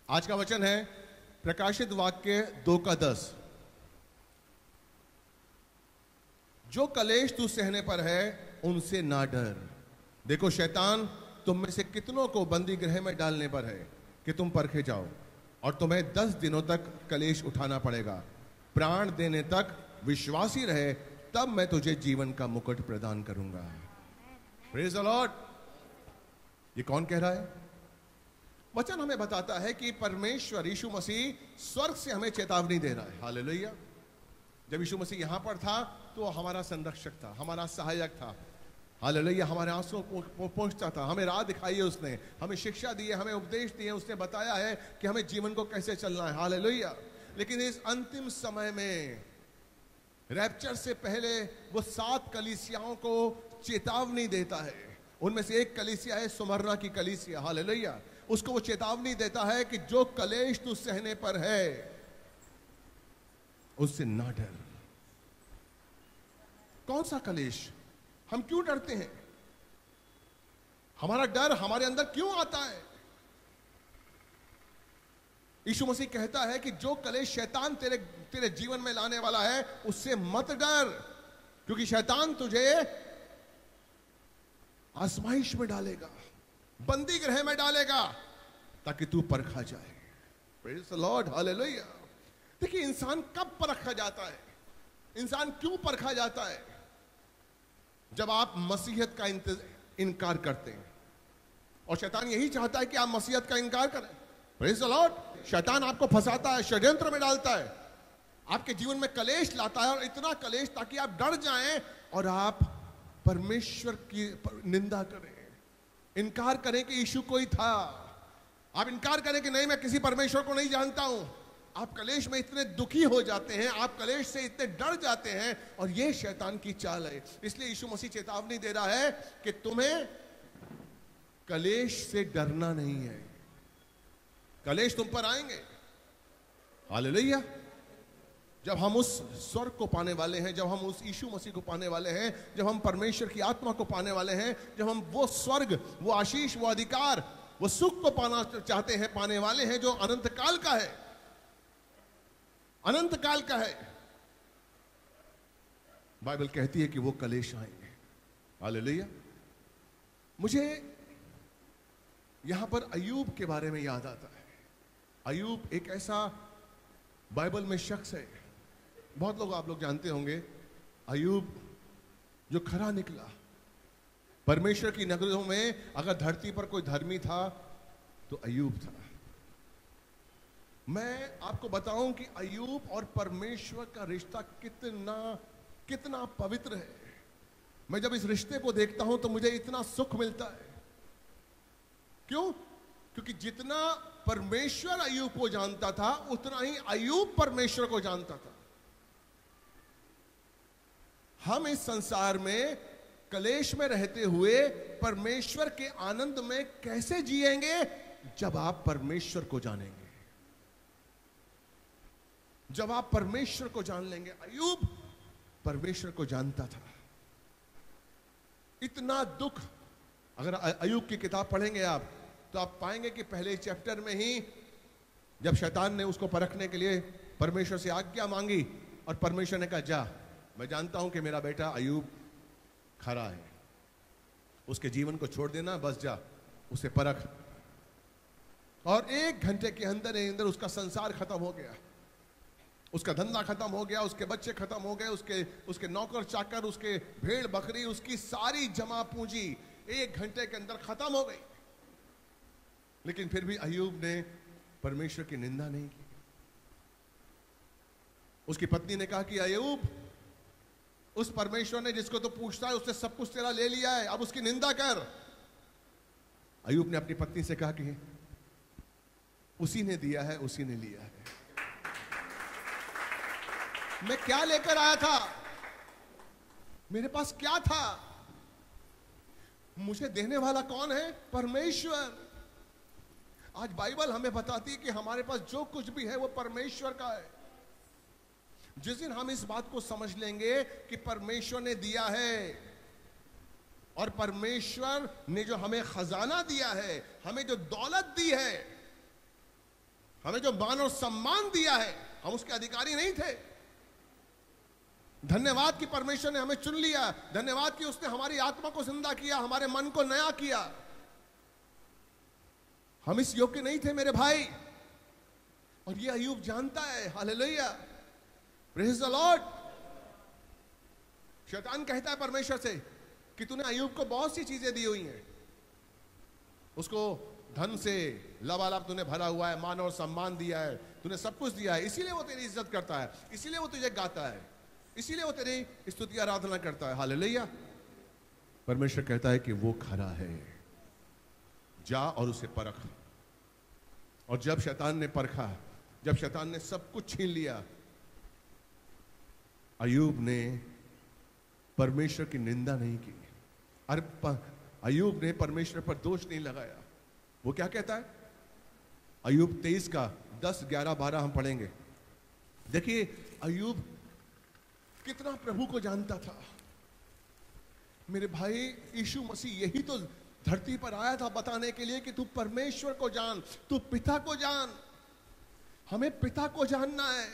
आज का वचन है प्रकाशित वाक्य 2:10। जो कलेश तू सहने पर है उनसे ना डर। देखो शैतान तुम में से कितनों को बंदी गृह में डालने पर है कि तुम परखे जाओ, और तुम्हें 10 दिनों तक कलेश उठाना पड़ेगा। प्राण देने तक विश्वासी रहे, तब मैं तुझे जीवन का मुकुट प्रदान करूंगा। Praise the lord. ये कौन कह रहा है? वचन हमें बताता है कि परमेश्वर यीशु मसीह स्वर्ग से हमें चेतावनी दे रहा है। हालेलुया। जब यीशु मसीह यहां पर था तो हमारा संरक्षक था, हमारा सहायक था। हालेलुया। हमारे आंसुओं को पहुंचता था, हमें राह दिखाई है उसने, हमें शिक्षा दी है, हमें उपदेश दिए, उसने बताया है कि हमें जीवन को कैसे चलना है। हालेलुया। लेकिन इस अंतिम समय में रैप्चर से पहले वो 7 कलीसियाओं को चेतावनी देता है। उनमें से एक कलीसिया है सुमरना की कलीसिया। हालेलुया। उसको वो चेतावनी देता है कि जो कलेश तू सहने पर है उससे ना डर। कौन सा कलेश? हम क्यों डरते हैं? हमारा डर हमारे अंदर क्यों आता है? यीशु मसीह कहता है कि जो कलेश शैतान तेरे जीवन में लाने वाला है उससे मत डर, क्योंकि शैतान तुझे आजमाइश में डालेगा, बंदी गृह में डालेगा, ताकि तू परखा जाए। Praise the lord. हालेलुया। देखिए इंसान कब परखा जाता है, इंसान क्यों परखा जाता है? जब आप मसीहत का इनकार करते हैं, और शैतान यही चाहता है कि आप मसीहत का इनकार करें। Praise the lord. शैतान आपको फंसाता है, षड्यंत्र में डालता है, आपके जीवन में कलेश लाता है, और इतना कलेश ताकि आप डर जाएं और आप परमेश्वर की निंदा करें, इनकार करें कि यीशु कोई था। आप इनकार करें कि नहीं, मैं किसी परमेश्वर को नहीं जानता हूं। आप कलेश में इतने दुखी हो जाते हैं, आप कलेश से इतने डर जाते हैं, और यह शैतान की चाल है। इसलिए यीशु मसीह चेतावनी दे रहा है कि तुम्हें कलेश से डरना नहीं है। कलेश तुम पर आएंगे। हालेलुया। जब हम उस स्वर्ग को पाने वाले हैं, जब हम उस यीशु मसीह को पाने वाले हैं, जब हम परमेश्वर की आत्मा को पाने वाले हैं, जब हम वो स्वर्ग, वो आशीष, वो अधिकार, वो सुख को पाना चाहते हैं, पाने वाले हैं, जो अनंत काल का है, अनंत काल का है, बाइबल कहती है कि वो कलेश आएंगे। हालेलुया। मुझे यहां पर अय्यूब के बारे में याद आता है। अय्यूब एक ऐसा बाइबल में शख्स है, बहुत लोग, आप लोग जानते होंगे, अय्यूब जो खरा निकला। परमेश्वर की नगरों में अगर धरती पर कोई धर्मी था तो अय्यूब था। मैं आपको बताऊं कि अय्यूब और परमेश्वर का रिश्ता कितना पवित्र है। मैं जब इस रिश्ते को देखता हूं तो मुझे इतना सुख मिलता है। क्यों? क्योंकि जितना परमेश्वर अय्यूब को जानता था, उतना ही अय्यूब परमेश्वर को जानता था। हम इस संसार में कलेश में रहते हुए परमेश्वर के आनंद में कैसे जिएंगे? जब आप परमेश्वर को जानेंगे, जब आप परमेश्वर को जान लेंगे। अय्यूब परमेश्वर को जानता था। इतना दुख, अगर अय्यूब की किताब पढ़ेंगे आप तो आप पाएंगे कि पहले चैप्टर में ही जब शैतान ने उसको परखने के लिए परमेश्वर से आज्ञा मांगी, और परमेश्वर ने कहा जा, मैं जानता हूं कि मेरा बेटा अय्यूब खरा है, उसके जीवन को छोड़ देना, बस जा उसे परख। और 1 घंटे के अंदर ही अंदर उसका संसार खत्म हो गया, उसका धंधा खत्म हो गया, उसके बच्चे खत्म हो गए, उसके नौकर चाकर, उसके भेड़ बकरी, उसकी सारी जमा पूंजी 1 घंटे के अंदर खत्म हो गई। लेकिन फिर भी अय्यूब ने परमेश्वर की निंदा नहीं की। उसकी पत्नी ने कहा कि अय्यूब, उस परमेश्वर ने जिसको तो पूछता है उससे सब कुछ तेरा ले लिया है, अब उसकी निंदा कर। अय्यूब ने अपनी पत्नी से कहा कि उसी ने दिया है, उसी ने लिया है। मैं क्या लेकर आया था? मेरे पास क्या था? मुझे देने वाला कौन है? परमेश्वर। आज बाइबल हमें बताती है कि हमारे पास जो कुछ भी है वो परमेश्वर का है। जिस दिन हम इस बात को समझ लेंगे कि परमेश्वर ने दिया है, और परमेश्वर ने जो हमें खजाना दिया है, हमें जो दौलत दी है, हमें जो मान और सम्मान दिया है, हम उसके अधिकारी नहीं थे। धन्यवाद कि परमेश्वर ने हमें चुन लिया, धन्यवाद कि उसने हमारी आत्मा को जिंदा किया, हमारे मन को नया किया। हम इस योग्य नहीं थे मेरे भाई, और ये अय्यूब जानता है। हालेलुया, प्रेज द लॉर्ड। शैतान कहता है परमेश्वर से कि तूने अय्यूब को बहुत सी चीजें दी हुई हैं, उसको धन से लबालब तूने भरा हुआ है, मान और सम्मान दिया है, तूने सब कुछ दिया है, इसीलिए वो तेरी इज्जत करता है, इसीलिए वो तुझे गाता है, इसीलिए वो तेरी स्तुति आराधना करता है। हालेलुया। परमेश्वर कहता है कि वो खरा है, जा और उसे परख। और जब शैतान ने परखा, जब शैतान ने सब कुछ छीन लिया, अय्यूब ने परमेश्वर की निंदा नहीं की। अरे अय्यूब ने परमेश्वर पर दोष नहीं लगाया। वो क्या कहता है? अय्यूब 23 का 10, 11, 12 हम पढ़ेंगे। देखिए अय्यूब कितना प्रभु को जानता था। मेरे भाई, यीशु मसीह यही तो धरती पर आया था बताने के लिए कि तू परमेश्वर को जान, तू पिता को जान। हमें पिता को जानना है,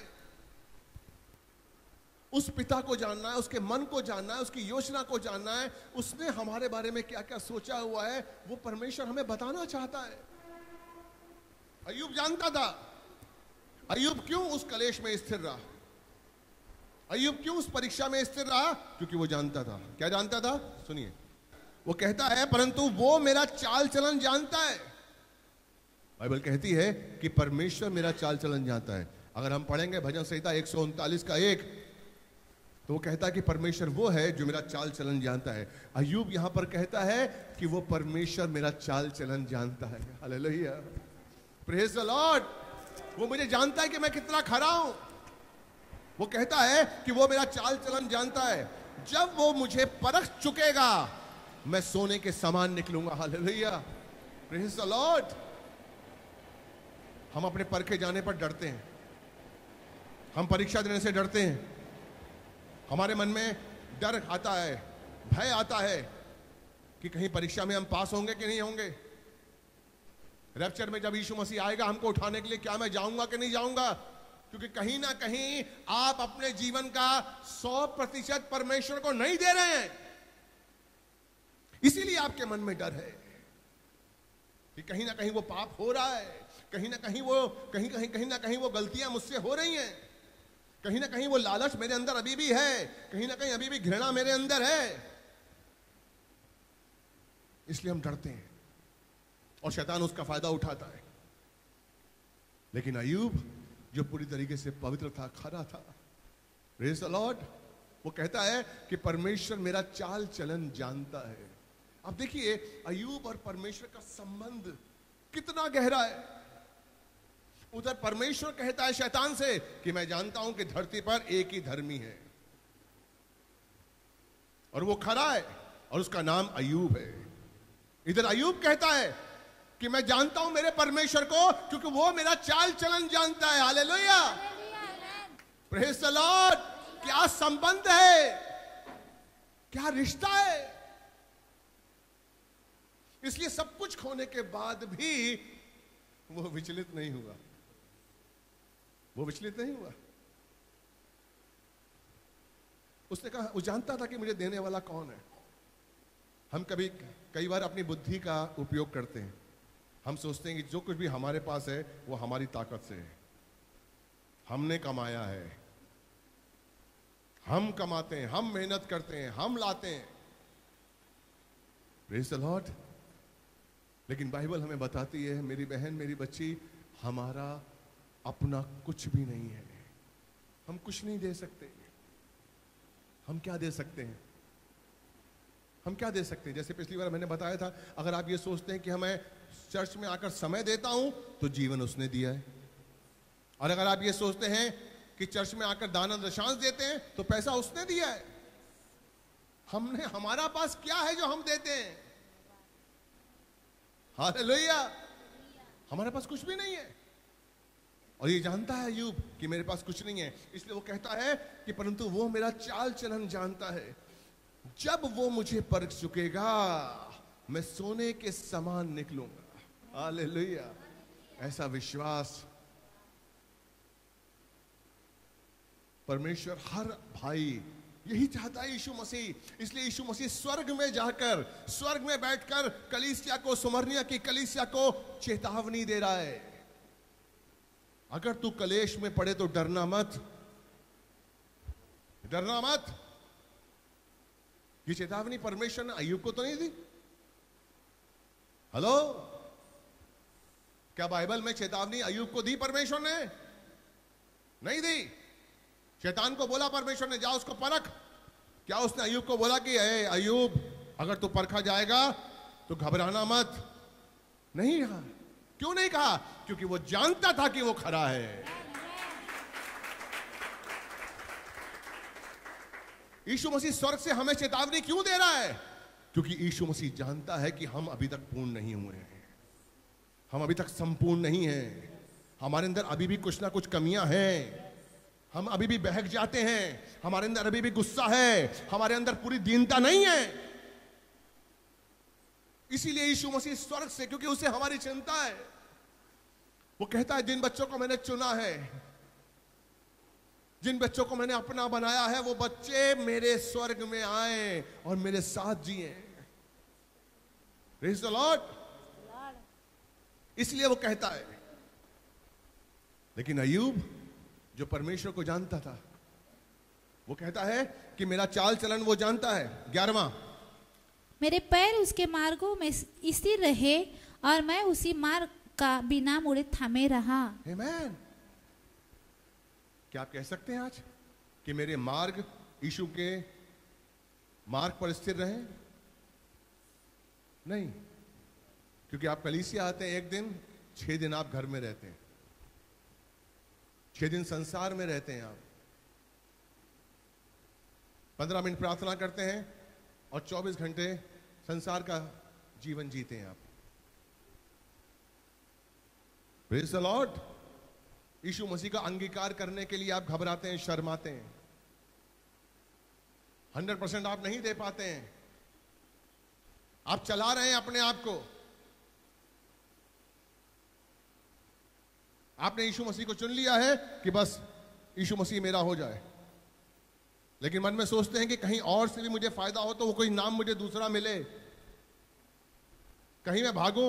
उस पिता को जानना है, उसके मन को जानना है, उसकी योजना को जानना है, उसने हमारे बारे में क्या क्या सोचा हुआ है, वो परमेश्वर हमें बताना चाहता है। अय्यूब जानता था। अय्यूब क्यों उस कलेश में स्थिर रहा? अय्यूब क्यों उस परीक्षा में स्थिर रहा? क्योंकि वो जानता था। क्या जानता था? सुनिए, वो कहता है परंतु वो मेरा चाल चलन जानता है। बाइबल कहती है कि परमेश्वर मेरा चाल चलन जानता है। अगर हम पढ़ेंगे भजन संहिता 139 का 1, तो वो कहता है कि परमेश्वर वो है जो मेरा चाल चलन जानता है। अय्यूब यहां पर कहता है कि वो परमेश्वर मेरा चाल चलन जानता है। हालेलुया, प्रेज द लॉर्ड। वो मुझे जानता है कि मैं कितना खरा हूं। वो कहता है कि वो मेरा चाल चलन जानता है। जब वो मुझे परख चुकेगा, मैं सोने के समान निकलूंगा। हालेलुया, प्रेज द लॉर्ड। हम अपने परखे जाने पर डरते हैं, हम परीक्षा देने से डरते हैं। हमारे मन में डर आता है, भय आता है कि कहीं परीक्षा में हम पास होंगे कि नहीं होंगे। रैप्चर में जब यीशु मसीह आएगा हमको उठाने के लिए, क्या मैं जाऊंगा कि नहीं जाऊंगा? क्योंकि कहीं ना कहीं आप अपने जीवन का 100% परमेश्वर को नहीं दे रहे हैं। इसीलिए आपके मन में डर है कि कहीं ना कहीं वो पाप हो रहा है, कहीं ना कहीं वो गलतियां मुझसे हो रही हैं, कहीं ना कहीं वो लालच मेरे अंदर अभी भी है, कहीं ना कहीं अभी भी घृणा मेरे अंदर है। इसलिए हम डरते हैं और शैतान उसका फायदा उठाता है। लेकिन अय्यूब जो पूरी तरीके से पवित्र था, खरा था, प्रेज द लॉर्ड, वो कहता है कि परमेश्वर मेरा चाल चलन जानता है। अब देखिए अय्यूब और परमेश्वर का संबंध कितना गहरा है। उधर परमेश्वर कहता है शैतान से कि मैं जानता हूं कि धरती पर एक ही धर्मी है और वो खरा है और उसका नाम अय्यूब है। इधर अय्यूब कहता है कि मैं जानता हूं मेरे परमेश्वर को क्योंकि वो मेरा चाल चलन जानता है। हालेलुया, प्रेज द लॉर्ड। क्या संबंध है, क्या रिश्ता है। इसलिए सब कुछ खोने के बाद भी वो विचलित नहीं हुआ, वो विचलित नहीं हुआ। उसने कहा, वो जानता था कि मुझे देने वाला कौन है। हम कई बार अपनी बुद्धि का उपयोग करते हैं। हम सोचते हैं कि जो कुछ भी हमारे पास है वो हमारी ताकत से है, हमने कमाया है, हम कमाते हैं, हम मेहनत करते हैं, हम लाते हैं। Praise the lord. लेकिन बाइबल हमें बताती है, मेरी बहन, मेरी बच्ची, हमारा अपना कुछ भी नहीं है। हम कुछ नहीं दे सकते। हम क्या दे सकते हैं? हम क्या दे सकते हैं? जैसे पिछली बार मैंने बताया था, अगर आप ये सोचते हैं कि मैं चर्च में आकर समय देता हूं तो जीवन उसने दिया है, और अगर आप ये सोचते हैं कि चर्च में आकर दान दशांश देते हैं तो पैसा उसने दिया है। हमारा पास क्या है जो हम देते हैं? हालेलुया, हमारे पास कुछ भी नहीं है। और ये जानता है अय्यूब कि मेरे पास कुछ नहीं है, इसलिए वो कहता है कि परंतु वो मेरा चाल चलन जानता है। जब वो मुझे परख चुकेगा, मैं सोने के समान निकलूंगा। हालेलुया, ऐसा विश्वास परमेश्वर हर भाई यही चाहता है, यीशु मसीह। इसलिए यीशु मसीह स्वर्ग में जाकर, स्वर्ग में बैठकर कलीसिया को, सुमरनिया की कलीसिया को चेतावनी दे रहा है। अगर तू कलेश में पड़े तो डरना मत, डरना मत। ये चेतावनी परमेश्वर ने अय्यूब को तो नहीं दी? हेलो, क्या बाइबल में चेतावनी अय्यूब को दी परमेश्वर ने? नहीं दी। शैतान को बोला परमेश्वर ने, जा उसको परख। क्या उसने अय्यूब को बोला कि अय्यूब अगर तू परखा जाएगा तो घबराना मत? नहीं कहा। क्यों नहीं कहा? क्योंकि वो जानता था कि वो खरा है। यीशु मसीह स्वर्ग से हमें चेतावनी क्यों दे रहा है? क्योंकि यीशु मसीह जानता है कि हम अभी तक पूर्ण नहीं हुए हैं, हम अभी तक संपूर्ण नहीं हैं, हमारे अंदर अभी भी कुछ ना कुछ कमियां हैं, हम अभी भी बहक जाते हैं, हमारे अंदर अभी भी गुस्सा है, हमारे अंदर पूरी दीनता नहीं है। इसीलिए यीशु मसीह स्वर्ग से, क्योंकि उसे हमारी चिंता है, वो कहता है जिन बच्चों को मैंने चुना है, जिन बच्चों को मैंने अपना बनाया है, वो बच्चे मेरे स्वर्ग में आए और मेरे साथ जिए। Praise the lord. इसलिए वो कहता है। लेकिन अय्यूब जो परमेश्वर को जानता था, वो कहता है कि मेरा चाल चलन वो जानता है। 11वां, मेरे पैर उसके मार्गों में स्थिर रहे और मैं उसी मार्ग का बिना मुड़े थमे रहा। आमीन। क्या आप कह सकते हैं आज कि मेरे मार्ग यीशु के मार्ग पर स्थिर रहे? नहीं, क्योंकि आप कलीसिया आते हैं एक दिन, 6 दिन आप घर में रहते हैं, 6 दिन संसार में रहते हैं आप, 15 मिनट प्रार्थना करते हैं और 24 घंटे संसार का जीवन जीते हैं आप। Praise the lord. यीशु मसीह का अंगीकार करने के लिए आप घबराते हैं, शर्माते हैं, 100% आप नहीं दे पाते हैं, आप चला रहे हैं अपने आप को। आपने यीशु मसीह को चुन लिया है कि बस यीशु मसीह मेरा हो जाए, लेकिन मन में सोचते हैं कि कहीं और से भी मुझे फायदा हो, तो वो कोई नाम मुझे दूसरा मिले, कहीं मैं भागूं।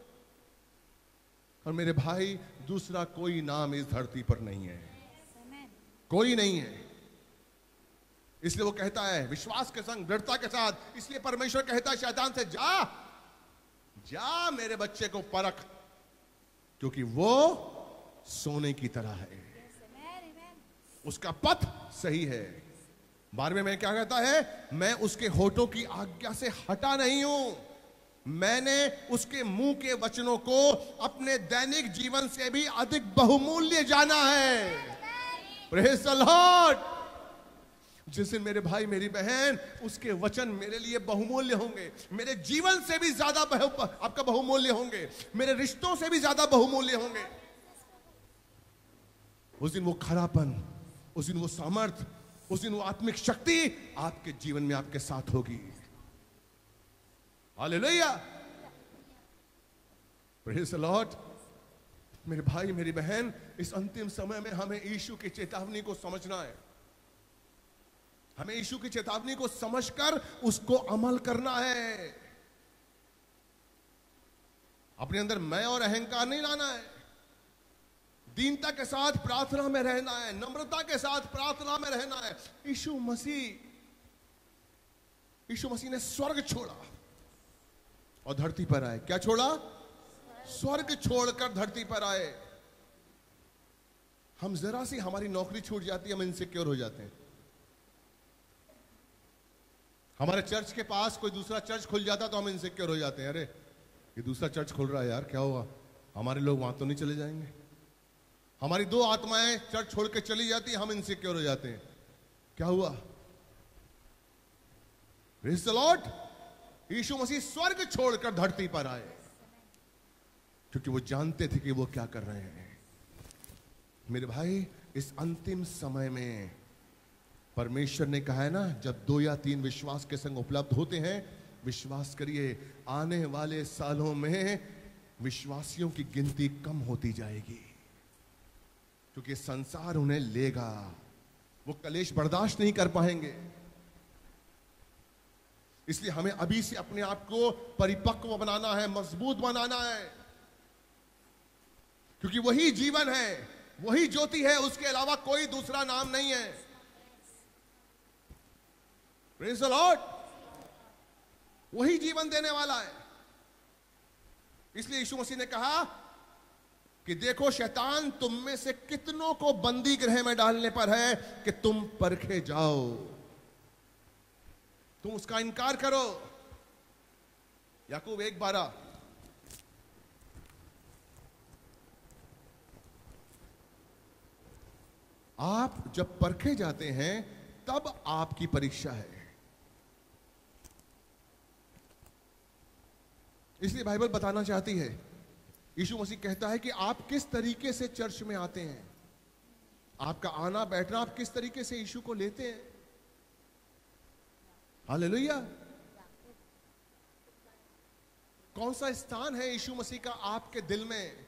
और मेरे भाई, दूसरा कोई नाम इस धरती पर नहीं है, कोई नहीं है। इसलिए वो कहता है विश्वास के संग, दृढ़ता के साथ। इसलिए परमेश्वर कहता है शैतान से, जा जा मेरे बच्चे को परख, क्योंकि वो सोने की तरह है, उसका पथ सही है। 12वें में क्या कहता है? मैं उसके होठों की आज्ञा से हटा नहीं हूं, मैंने उसके मुंह के वचनों को अपने दैनिक जीवन से भी अधिक बहुमूल्य जाना है। Praise the lord. जिस दिन मेरे भाई मेरी बहन, उसके वचन मेरे लिए बहुमूल्य होंगे, मेरे जीवन से भी ज्यादा आपका बहुमूल्य होंगे, मेरे रिश्तों से भी ज्यादा बहुमूल्य होंगे, उस दिन वो खरापन, उस दिन वो सामर्थ, उस दिन वो आत्मिक शक्ति आपके जीवन में आपके साथ होगी। हालेलुया। Praise the lord. मेरे भाई मेरी बहन, इस अंतिम समय में हमें यीशु की चेतावनी को समझना है, हमें यीशु की चेतावनी को समझकर उसको अमल करना है। अपने अंदर मैं और अहंकार नहीं लाना है, दीनता के साथ प्रार्थना में रहना है, नम्रता के साथ प्रार्थना में रहना है। यीशु मसीह ने स्वर्ग छोड़ा और धरती पर आए। क्या छोड़ा? स्वर्ग छोड़कर धरती पर आए। हम जरा सी हमारी नौकरी छूट जाती है, हम इनसिक्योर हो जाते हैं। हमारे चर्च के पास कोई दूसरा चर्च खुल जाता तो हम इनसिक्योर हो जाते हैं, अरे ये दूसरा चर्च खुल रहा है यार, क्या हुआ, हमारे लोग वहां तो नहीं चले जाएंगे। हमारी 2 आत्माएं चर्च छोड़ के चली जाती, हम इनसिक्योर हो जाते हैं, क्या हुआ। Praise the lord. यीशु मसीह स्वर्ग छोड़कर धरती पर आए, क्योंकि वो जानते थे कि वो क्या कर रहे हैं। मेरे भाई, इस अंतिम समय में परमेश्वर ने कहा है ना, जब 2 या 3 विश्वास के संग उपलब्ध होते हैं, विश्वास करिए आने वाले सालों में विश्वासियों की गिनती कम होती जाएगी, क्योंकि संसार उन्हें लेगा, वो कलेश बर्दाश्त नहीं कर पाएंगे। इसलिए हमें अभी से अपने आप को परिपक्व बनाना है, मजबूत बनाना है, क्योंकि वही जीवन है, वही ज्योति है, उसके अलावा कोई दूसरा नाम नहीं है। Praise the lord. वही जीवन देने वाला है। इसलिए यीशु मसीह ने कहा कि देखो शैतान तुम में से कितनों को बंदी गृह में डालने पर है कि तुम परखे जाओ, तुम उसका इनकार करो। याकूब 1:12। आप जब परखे जाते हैं तब आपकी परीक्षा है। इसलिए बाइबल बताना चाहती है, यीशु मसीह कहता है कि आप किस तरीके से चर्च में आते हैं, आपका आना बैठना, आप किस तरीके से यीशु को लेते हैं। हालेलुया। कौन सा स्थान है यीशु मसीह का आपके दिल में?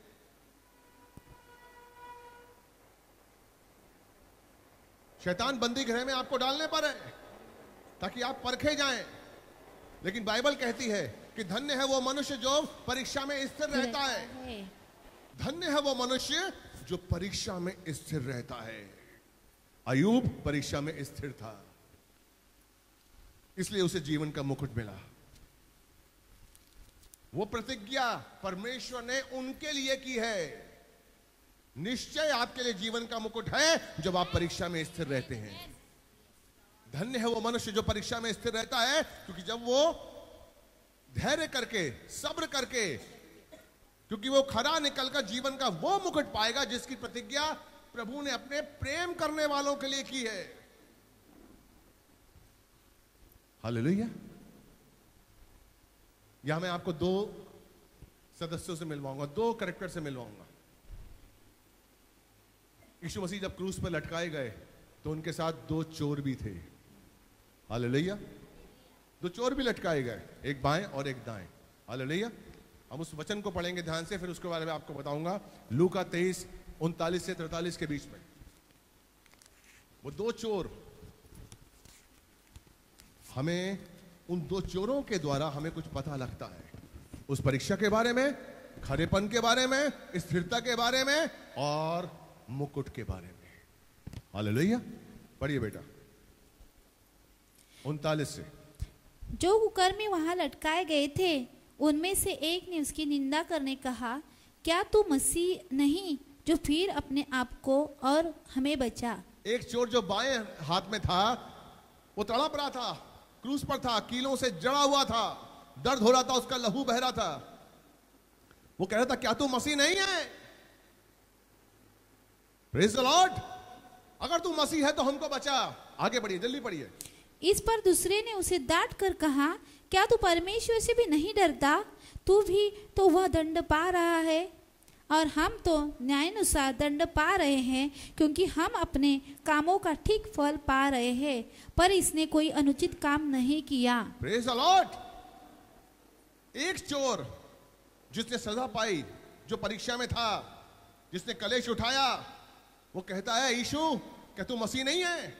शैतान बंदी गृह में आपको डालने पर है ताकि आप परखे जाएं, लेकिन बाइबल कहती है कि धन्य है वो मनुष्य जो परीक्षा में स्थिर रहता है। धन्य है वो मनुष्य जो परीक्षा में स्थिर रहता है। अय्यूब परीक्षा में स्थिर था, इसलिए उसे जीवन का मुकुट मिला। वो प्रतिज्ञा परमेश्वर ने उनके लिए की है। निश्चय आपके लिए जीवन का मुकुट है जब आप परीक्षा में स्थिर रहते हैं। धन्य है वो मनुष्य जो परीक्षा में स्थिर रहता है, क्योंकि जब वो धैर्य करके, सब्र करके, क्योंकि वो खरा निकलकर जीवन का वो मुकुट पाएगा जिसकी प्रतिज्ञा प्रभु ने अपने प्रेम करने वालों के लिए की है। हालेलुया। यहां मैं आपको 2 सदस्यों से मिलवाऊंगा, 2 कैरेक्टर से मिलवाऊंगा। यीशु मसीह जब क्रूस पर लटकाए गए तो उनके साथ 2 चोर भी थे। हालेलुया। 2 चोर भी लटकाए गए, एक बाएं और एक दाएं। हालेलुया। हम उस वचन को पढ़ेंगे ध्यान से, फिर उसके बारे में आपको बताऊंगा। लूका 23:39 से 43 के बीच में वो 2 चोर, हमें उन 2 चोरों के द्वारा हमें कुछ पता लगता है उस परीक्षा के बारे में, खरेपन के बारे में, स्थिरता के बारे में और मुकुट के बारे में। हालेलुया। पढ़िए बेटा 39 से। जो कुकर्मी वहां लटकाए गए थे उनमें से एक ने उसकी निंदा करने कहा, क्या तू मसीह नहीं जो फिर अपने आप को और हमें बचा। एक चोर जो बाएं हाथ में था वो तड़प रहा था, क्रूस पर था, कीलों से जड़ा हुआ था, दर्द हो रहा था, उसका लहू बह रहा था। वो कह रहा था क्या तू मसीह नहीं है। Praise the lord. अगर तू मसीह है तो हमको बचा। आगे बढ़िए, जल्दी पढ़िए। इस पर दूसरे ने उसे डांट कर कहा, क्या तू परमेश्वर से भी नहीं डरता। तू भी तो वह दंड पा रहा है और हम तो न्यायानुसार दंड पा रहे हैं, क्योंकि हम अपने कामों का ठीक फल पा रहे हैं, पर इसने कोई अनुचित काम नहीं किया। Praise the lord. एक चोर जिसने सजा पाई, जो परीक्षा में था, जिसने कलेश उठाया, वो कहता है यीशु क्या तू मसीह नहीं है।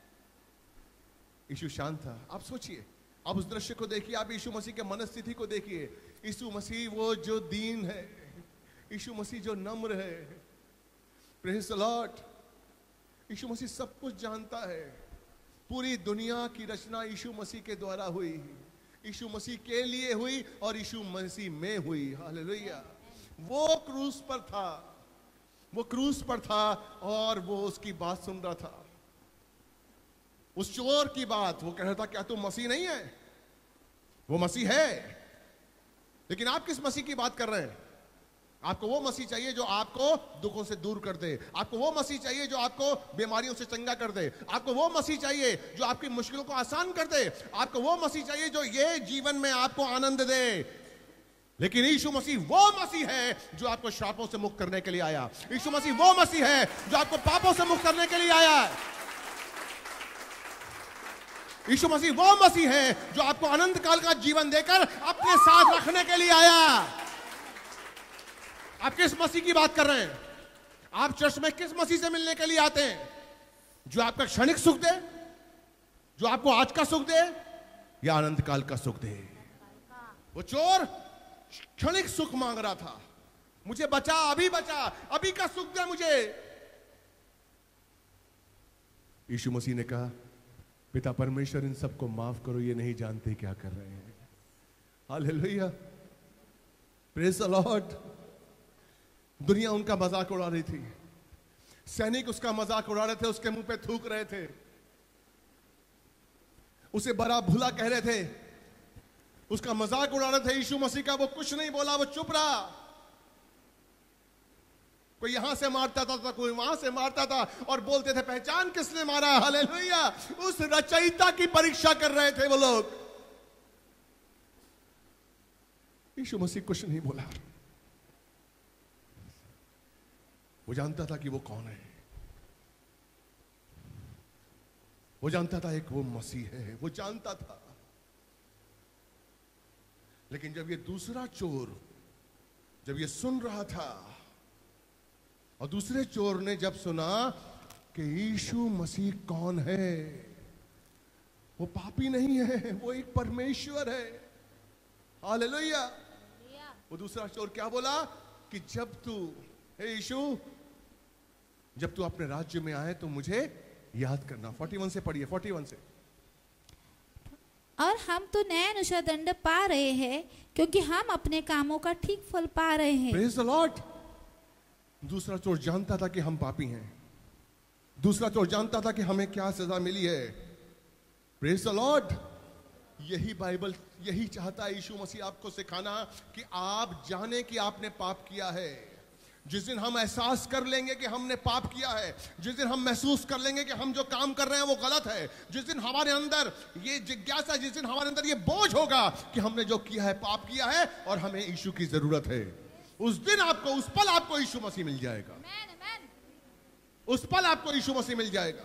यीशु शांत था। आप सोचिए, आप उस दृश्य को देखिए, आप यीशु मसीह के मनस्थिति को देखिए। यीशु मसीह वो जो दीन है, यीशु मसीह जो नम्र है। Praise the lord. यीशु मसीह सब कुछ जानता है। पूरी दुनिया की रचना यीशु मसीह के द्वारा हुई, यीशु मसीह के लिए हुई और यीशु मसीह में हुई। हालेलुया। वो क्रूस पर था, वो क्रूस पर था और वो उसकी बात सुन रहा था, उस चोर की बात। वो कह रहा था क्या तू मसीह नहीं है। वो मसीह है, लेकिन आप किस मसीह की बात कर रहे हैं। आपको वो मसीह चाहिए जो आपको दुखों से दूर कर दे। आपको वो मसीह चाहिए जो आपको बीमारियों से चंगा कर दे। आपको वो मसीह चाहिए जो आपकी मुश्किलों को आसान कर दे। आपको वो मसीह चाहिए जो ये जीवन में आपको आनंद दे। लेकिन यीशु मसीह वो मसीह है जो आपको श्रापों से मुक्त करने के लिए आया। यीशु मसीह वो मसीह है जो आपको पापों से मुक्त करने के लिए आया। यीशु मसीह वो मसीह है जो आपको अनंत काल का जीवन देकर अपने साथ रखने के लिए आया। आप किस मसीह की बात कर रहे हैं। आप चर्च में किस मसीह से मिलने के लिए आते हैं। जो आपका क्षणिक सुख दे, जो आपको आज का सुख दे या अनंत काल का सुख दे। वो चोर क्षणिक सुख मांग रहा था, मुझे बचा, अभी का सुख दे मुझे। यीशु मसीह ने कहा, पिता परमेश्वर इन सबको माफ करो, ये नहीं जानते क्या कर रहे हैं। हालेलुया, प्रेज द लॉर्ड। दुनिया उनका मजाक उड़ा रही थी, सैनिक उसका मजाक उड़ा रहे थे, उसके मुंह पे थूक रहे थे, उसे बड़ा भूला कह रहे थे, उसका मजाक उड़ा रहे थे यीशु मसीह का। वो कुछ नहीं बोला, वो चुप रहा। कोई यहां से मारता था, कोई वहां से मारता था, और बोलते थे पहचान किसने मारा। हालेलुया, उस रचयिता की परीक्षा कर रहे थे वो लोग। यीशु मसीह कुछ नहीं बोला। वो जानता था कि वो कौन है, वो जानता था एक वो मसीह है, वो जानता था। लेकिन जब ये दूसरा चोर जब ये सुन रहा था, और दूसरे चोर ने जब सुना कि यीशु मसीह कौन है, वो पापी नहीं है, वो एक परमेश्वर है। हालेलुया। वो दूसरा चोर क्या बोला कि जब तू, हे यीशु, जब तू अपने राज्य में आए तो मुझे याद करना। 41 से पढ़िए, 41 से। और हम तो न्यायानुसार दंड पा रहे हैं, क्योंकि हम अपने कामों का ठीक फल पा रहे हैं। Praise the lord. दूसरा चोर जानता था कि हम पापी हैं, दूसरा चोर जानता था कि हमें क्या सजा मिली है। Praise the lord. यही बाइबल, यही चाहता है यीशु मसीह आपको सिखाना कि आप जाने कि आपने पाप किया है। जिस दिन हम एहसास कर लेंगे कि हमने पाप किया है, जिस दिन हम महसूस कर लेंगे कि हम जो काम कर रहे हैं वो गलत है, जिस दिन हमारे अंदर ये जिज्ञासा, जिस दिन हमारे अंदर ये बोझ होगा कि हमने जो किया है पाप किया है और हमें यीशु की जरूरत है, उस दिन आपको, उस पल आपको यीशु मसीह मिल जाएगा। उस पल आपको यीशु मसीह मिल जाएगा।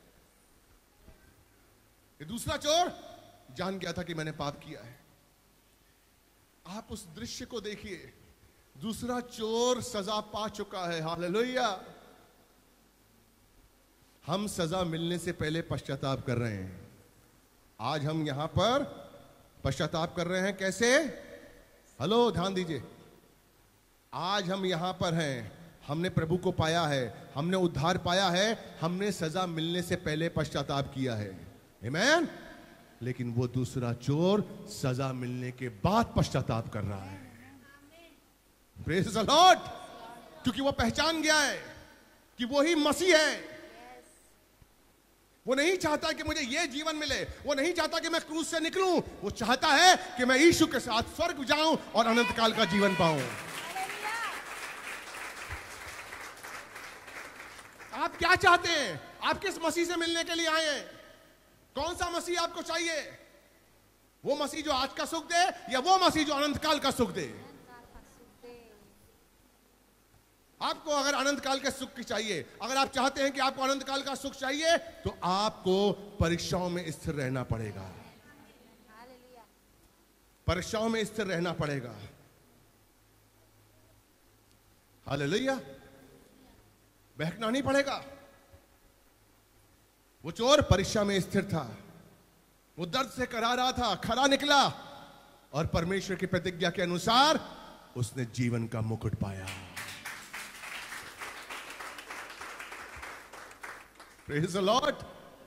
ये दूसरा चोर जान गया था कि मैंने पाप किया है। आप उस दृश्य को देखिए, दूसरा चोर सजा पा चुका है। हालेलुया। हम सजा मिलने से पहले पश्चाताप कर रहे हैं। आज हम यहां पर पश्चाताप कर रहे हैं। कैसे? हेलो, ध्यान दीजिए। आज हम यहां पर हैं, हमने प्रभु को पाया है, हमने उद्धार पाया है, हमने सजा मिलने से पहले पश्चाताप किया है। आमीन। लेकिन वो दूसरा चोर सजा मिलने के बाद पश्चाताप कर रहा है। Praise the lord. क्योंकि वो पहचान गया है कि वो ही मसीह है। वो नहीं चाहता कि मुझे ये जीवन मिले, वो नहीं चाहता कि मैं क्रूस से निकलूं, वो चाहता है कि मैं यीशु के साथ स्वर्ग जाऊं और अनंत काल का जीवन पाऊं। आप क्या चाहते हैं? आप किस मसीह से मिलने के लिए आए हैं? कौन सा मसीह आपको चाहिए? वो मसीह जो आज का सुख दे या वो मसीह जो अनंत काल का सुख दे? आपको अगर अनंत काल के सुख की चाहिए, अगर आप चाहते हैं कि आपको अनंत काल का सुख चाहिए, तो आपको परीक्षाओं में स्थिर रहना पड़ेगा। परीक्षाओं में स्थिर रहना पड़ेगा। हालेलुया। बहकना नहीं पड़ेगा। वो चोर परीक्षा में स्थिर था, वो दर्द से करा रहा था, खरा निकला और परमेश्वर की प्रतिज्ञा के अनुसार उसने जीवन का मुकुट पाया। Praise the lord.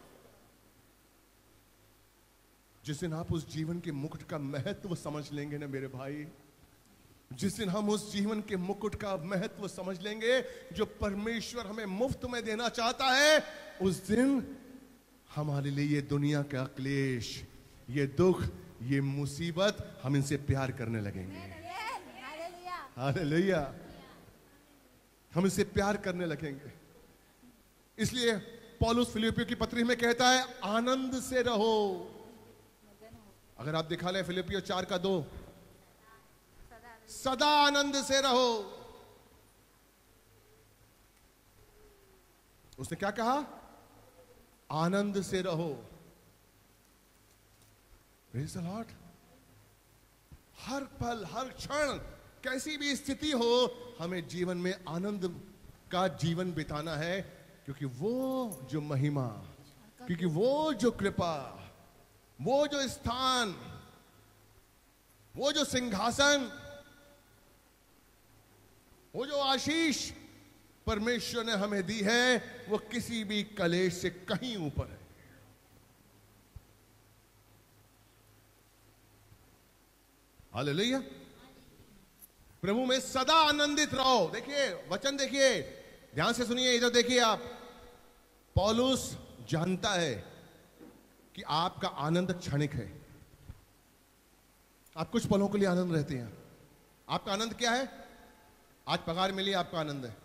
जिस दिन आप उस जीवन के मुकुट का महत्व समझ लेंगे ना मेरे भाई, जिस दिन हम उस जीवन के मुकुट का महत्व समझ लेंगे जो परमेश्वर हमें मुफ्त में देना चाहता है, उस दिन हमारे लिए ये दुनिया का क्लेश, ये दुख, ये मुसीबत, हम इनसे प्यार करने लगेंगे। हालेलुया। हम इनसे प्यार करने लगेंगे। इसलिए पौलुस फिलिप्पियों की पत्री में कहता है, आनंद से रहो। अगर आप दिखा लें फिलिप्पियों 4:2, सदा आनंद से रहो। उसने क्या कहा? आनंद से रहो। Praise the Lord. हर पल, हर क्षण, कैसी भी स्थिति हो, हमें जीवन में आनंद का जीवन बिताना है, क्योंकि वो जो महिमा, क्योंकि वो जो कृपा, वो जो स्थान, वो जो सिंहासन, वो जो आशीष परमेश्वर ने हमें दी है, वो किसी भी कलेश से कहीं ऊपर है। हालेलुया। प्रभु में सदा आनंदित रहो। देखिए वचन, देखिए ध्यान से सुनिए, इधर देखिए आप। पौलुस जानता है कि आपका आनंद क्षणिक है। आप कुछ पलों के लिए आनंद रहते हैं। आपका आनंद क्या है? आज पगार मिली, आपका आनंद है।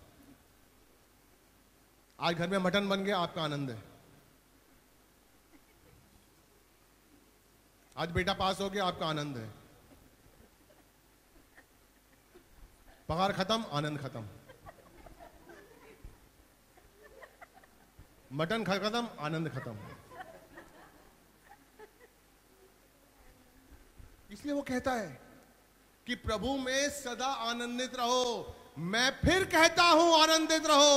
आज घर में मटन बन गया, आपका आनंद है। आज बेटा पास हो गया, आपका आनंद है। पगार खत्म, आनंद खत्म। मटन खत्म, आनंद खत्म। इसलिए वो कहता है कि प्रभु में सदा आनंदित रहो। मैं फिर कहता हूं, आनंदित रहो।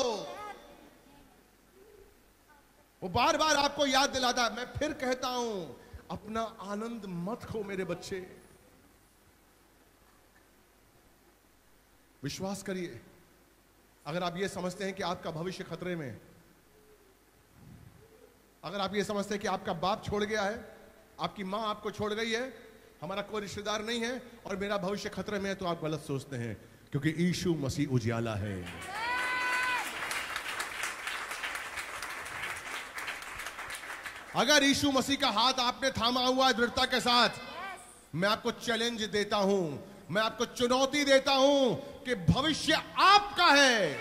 वो बार बार आपको याद दिलाता है, मैं फिर कहता हूं, अपना आनंद मत खो मेरे बच्चे। विश्वास करिए, अगर आप ये समझते हैं कि आपका भविष्य खतरे में, अगर आप ये समझते हैं कि आपका बाप छोड़ गया है, आपकी मां आपको छोड़ गई है, हमारा कोई रिश्तेदार नहीं है और मेरा भविष्य खतरे में है, तो आप गलत सोचते हैं, क्योंकि यीशु मसीह उजियाला है। अगर यीशु मसीह का हाथ आपने थामा हुआ है दृढ़ता के साथ, मैं आपको चैलेंज देता हूं, मैं आपको चुनौती देता हूं कि भविष्य आपका है।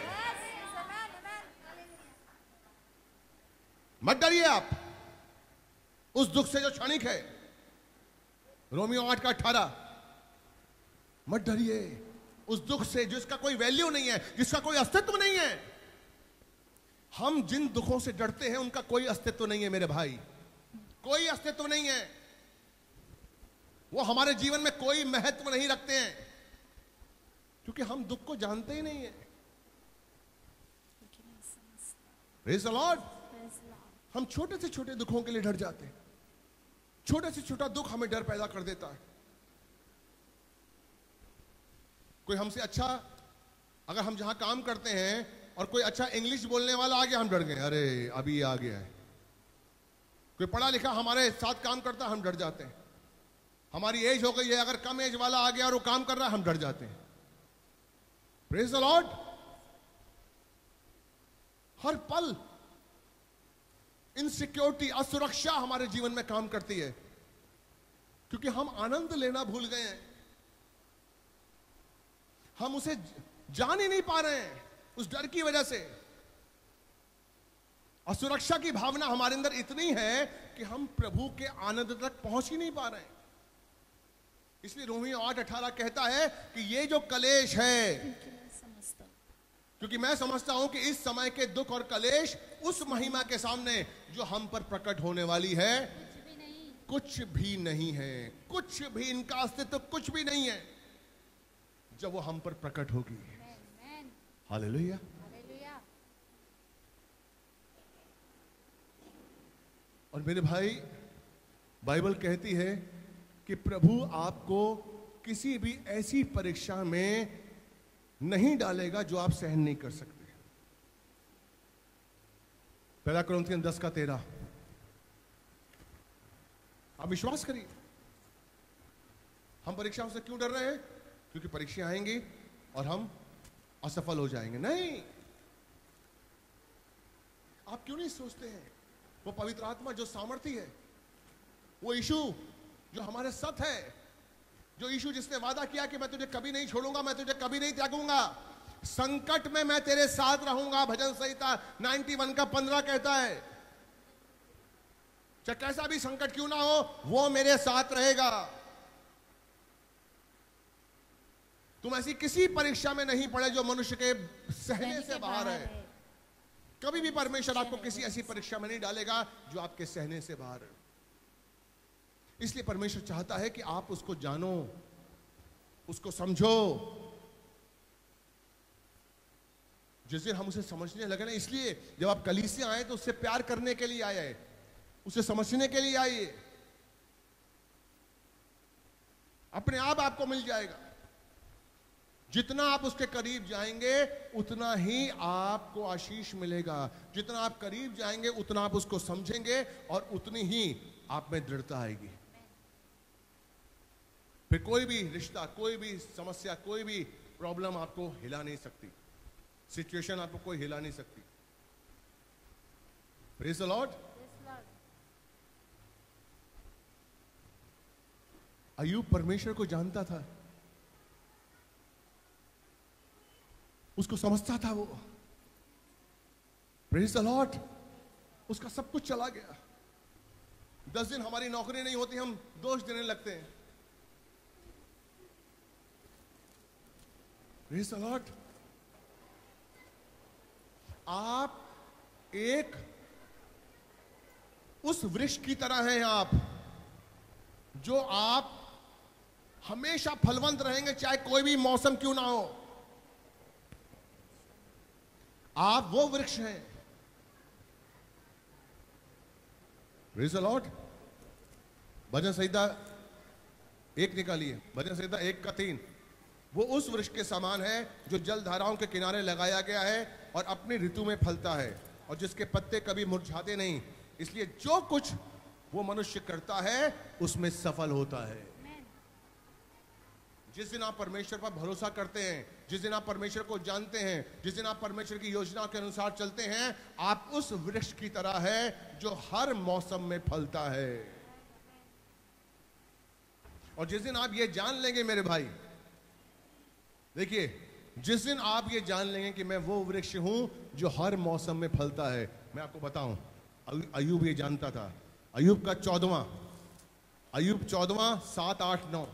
मत डरिए आप उस दुख से जो क्षणिक है। रोमियो 8:18। मत डरिए उस दुख से जिसका कोई वैल्यू नहीं है, जिसका कोई अस्तित्व नहीं है। हम जिन दुखों से डरते हैं उनका कोई अस्तित्व नहीं है मेरे भाई, कोई अस्तित्व नहीं है। वो हमारे जीवन में कोई महत्व नहीं रखते हैं, क्योंकि हम दुख को जानते ही नहीं है। Praise the lord. हम छोटे से छोटे दुखों के लिए डर जाते हैं। छोटे से छोटा दुख हमें डर पैदा कर देता है। कोई हमसे अच्छा, अगर हम जहां काम करते हैं और कोई अच्छा इंग्लिश बोलने वाला आ गया, हम डर गए, अरे अभी आ गया है। कोई पढ़ा लिखा हमारे साथ काम करता है, हम डर जाते हैं। हमारी एज हो गई है, अगर कम एज वाला आ गया और वो काम कर रहा है, हम डर जाते हैं। Praise the Lord. हर पल इनसिक्योरिटी, असुरक्षा हमारे जीवन में काम करती है, क्योंकि हम आनंद लेना भूल गए हैं। हम उसे जान ही नहीं पा रहे हैं उस डर की वजह से। असुरक्षा की भावना हमारे अंदर इतनी है कि हम प्रभु के आनंद तक पहुंच ही नहीं पा रहे हैं। इसलिए रोमियो 8:18 कहता है कि ये जो कलेश है, क्योंकि मैं समझता हूं कि इस समय के दुख और कलेश उस महिमा के सामने जो हम पर प्रकट होने वाली है, कुछ भी नहीं है। कुछ भी, इनका अस्तित्व कुछ भी नहीं है जब वो हम पर प्रकट होगी। हालेलुया। और मेरे भाई, बाइबल कहती है कि प्रभु आपको किसी भी ऐसी परीक्षा में नहीं डालेगा जो आप सहन नहीं कर सकते। 1 कुरिन्थियन 10:13। आप विश्वास करिए। हम परीक्षाओं से क्यों डर रहे हैं? क्योंकि परीक्षाएं आएंगी और हम असफल हो जाएंगे। नहीं, आप क्यों नहीं सोचते हैं वो पवित्र आत्मा जो सामर्थी है, वो यीशु जो हमारे साथ है, जो यीशु जिसने वादा किया कि मैं तुझे कभी नहीं छोड़ूंगा, मैं तुझे कभी नहीं त्यागूंगा, संकट में मैं तेरे साथ रहूंगा। भजन संहिता 91:15 कहता है, चाहे कैसा भी संकट क्यों ना हो, वो मेरे साथ रहेगा। तुम ऐसी किसी परीक्षा में नहीं पड़े जो मनुष्य के सहने से बाहर है। कभी भी परमेश्वर आपको किसी ऐसी परीक्षा में नहीं डालेगा जो आपके सहने से बाहर है। इसलिए परमेश्वर चाहता है कि आप उसको जानो, उसको समझो। जिस दिन हम उसे समझने लगे ना, इसलिए जब आप कलीसिया आए तो उससे प्यार करने के लिए आए, उसे समझने के लिए आइए। अपने आप आपको मिल जाएगा। जितना आप उसके करीब जाएंगे उतना ही आपको आशीष मिलेगा। जितना आप करीब जाएंगे उतना आप उसको समझेंगे और उतनी ही आप में दृढ़ता आएगी। फिर कोई भी रिश्ता, कोई भी समस्या, कोई भी प्रॉब्लम आपको हिला नहीं सकती, सिचुएशन आपको कोई हिला नहीं सकती। Praise the Lord. अय्यूब परमेश्वर को जानता था, उसको समझता था वो। Praise the lord. उसका सब कुछ चला गया। 10 दिन हमारी नौकरी नहीं होती, हम दोष देने लगते हैं। Praise the lord. आप एक उस वृक्ष की तरह हैं आप, जो आप हमेशा फलवंत रहेंगे, चाहे कोई भी मौसम क्यों ना हो। आप वो वृक्ष हैं। Praise the lord. भजन संहिता 1 निकालिए, भजन संहिता 1:3। वो उस वृक्ष के समान है जो जल धाराओं के किनारे लगाया गया है और अपनी ऋतु में फलता है और जिसके पत्ते कभी मुरझाते नहीं। इसलिए जो कुछ वो मनुष्य करता है उसमें सफल होता है। जिस दिन आप परमेश्वर पर भरोसा करते हैं, जिस दिन आप परमेश्वर को जानते हैं, जिस दिन आप परमेश्वर की योजना के अनुसार चलते हैं, आप उस वृक्ष की तरह है जो हर मौसम में फलता है। और जिस दिन आप ये जान लेंगे मेरे भाई, देखिए, जिस दिन आप ये जान लेंगे कि मैं वो वृक्ष हूं जो हर मौसम में फलता है। मैं आपको बताऊं, अय्यूब ये जानता था। अय्यूब का 14वां, अय्यूब 14वां 7, 8, 9।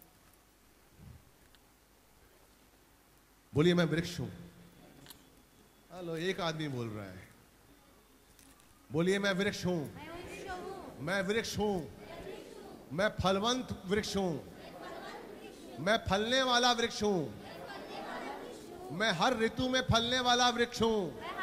बोलिए मैं वृक्ष हूं। हेलो, एक आदमी बोल रहा है। बोलिए मैं वृक्ष हूं, मैं वृक्ष हूं, मैं फलवंत वृक्ष हूं, मैं फलने वाला वृक्ष हूं, मैं हर ऋतु में फलने वाला वृक्ष हूं।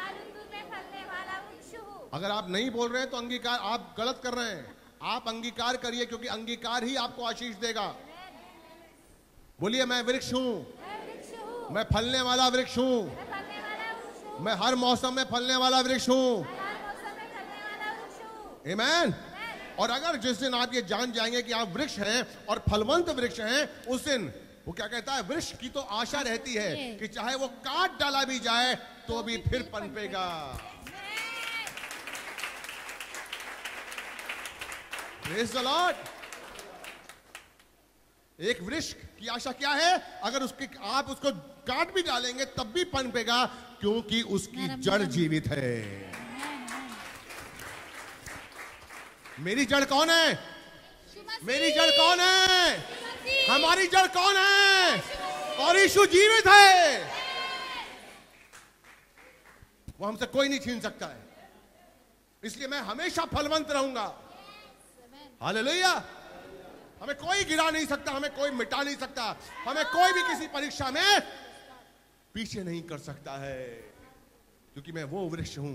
अगर आप नहीं बोल रहे हैं तो अंगीकार, आप गलत कर रहे हैं। आप अंगीकार करिए, क्योंकि अंगीकार ही आपको आशीष देगा। बोलिए मैं वृक्ष हूं, मैं फलने वाला वृक्ष हूं, मैं हर मौसम में फलने वाला वृक्ष हूं। आमीन। और अगर जिस दिन आप ये जान जाएंगे कि आप वृक्ष हैं और फलवंत वृक्ष हैं, उस दिन वो क्या कहता है, वृक्ष की तो आशा रहती है कि चाहे वो काट डाला भी जाए तो भी फिर पनपेगा। Praise the lord. एक वृक्ष की आशा क्या है? अगर उसकी आप उसको काट भी डालेंगे तब भी पनपेगा, क्योंकि उसकी जड़ जीवित है। मेरी जड़ कौन है? मेरी जड़ कौन है? हमारी जड़ कौन है? और यीशु जीवित है। वो हमसे कोई नहीं छीन सकता है। इसलिए मैं हमेशा फलवंत रहूंगा। हालेलुया। हमें कोई गिरा नहीं सकता, हमें कोई मिटा नहीं सकता, हमें कोई भी किसी परीक्षा में पीछे नहीं कर सकता है, क्योंकि मैं वो वृक्ष हूं।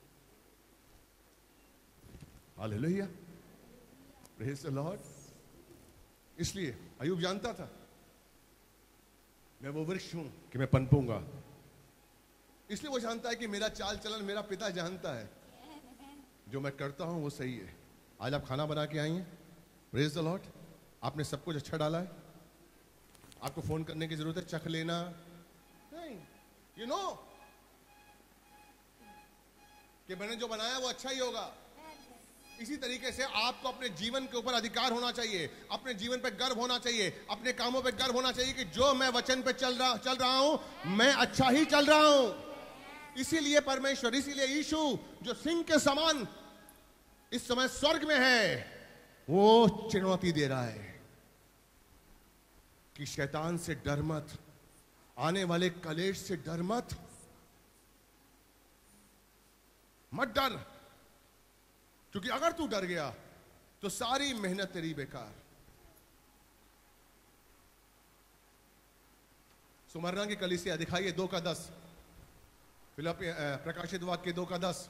हालेलुया। Praise the lord. इसलिए अय्यूब जानता था, मैं वो वृक्ष हूं कि मैं पनपूंगा। इसलिए वो जानता है कि मेरा चाल चलन मेरा पिता जानता है, जो मैं करता हूं वो सही है। आज आप खाना बना के आई हैं, प्रेज़ द लॉर्ड। आपने सब कुछ अच्छा डाला है, आपको फोन करने की जरूरत है, चख लेना नहीं। यू नो कि मैंने जो बनाया वो अच्छा ही होगा। इसी तरीके से आपको अपने जीवन के ऊपर अधिकार होना चाहिए, अपने जीवन पे गर्व होना चाहिए, अपने कामों पे गर्व होना चाहिए कि जो मैं वचन पे चल रहा हूं, मैं अच्छा ही चल रहा हूं। इसीलिए परमेश्वर, इसीलिए यीशु जो सिंह के समान इस समय स्वर्ग में है, वो चुनौती दे रहा है कि शैतान से डर मत, आने वाले कलेश से डर मत, मत डर, क्योंकि अगर तू डर गया तो सारी मेहनत तेरी बेकार। सुमरना की कलीसिया दिखाइए 2 का 10। फिलिप्पी प्रकाशित वाक्य 2:10,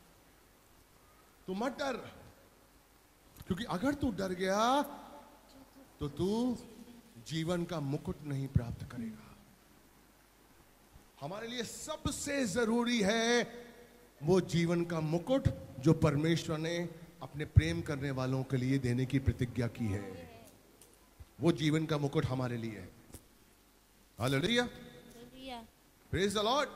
तू मत डर, क्योंकि अगर तू डर गया तो तू जीवन का मुकुट नहीं प्राप्त करेगा। हमारे लिए सबसे जरूरी है वो जीवन का मुकुट जो परमेश्वर ने अपने प्रेम करने वालों के लिए देने की प्रतिज्ञा की है। वो जीवन का मुकुट हमारे लिए है। हालेलुया, प्रेज द लॉर्ड।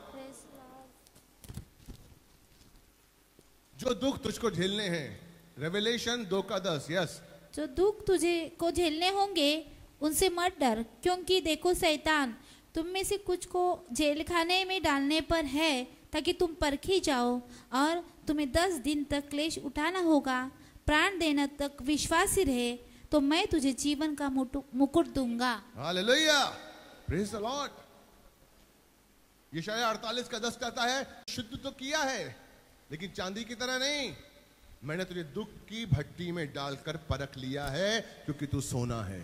जो दुख तुझको झेलने हैं, रेवलेशन 2:10, यस, जो दुख तुझे को झेलने होंगे उनसे मत डर, क्योंकि देखो शैतान तुम में से कुछ को जेल खाने में डालने पर है, ताकि तुम परखी जाओ, और तुम्हें 10 दिन तक क्लेश उठाना होगा। प्राण देने तक विश्वासी रहे तो मैं तुझे जीवन का मुकुट दूंगा। हालेलुया, प्रेज द लॉर्ड। यशायाह 48:10 कहता है, शुद्ध तो किया है लेकिन चांदी की तरह नहीं, मैंने तुझे दुख की भट्टी में डालकर परख लिया है, क्योंकि तू सोना है।